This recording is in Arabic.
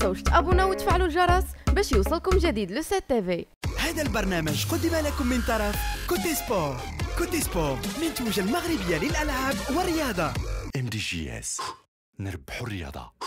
تنساوش تابونا وتفعلوا الجرس باش يوصلكم جديد لو 7 تي في. هذا البرنامج قدم لكم من طرف كوتي سبور. كوتي سبور منتوجة المغربية للألعاب والرياضة. MDGS نربحوا الرياضة.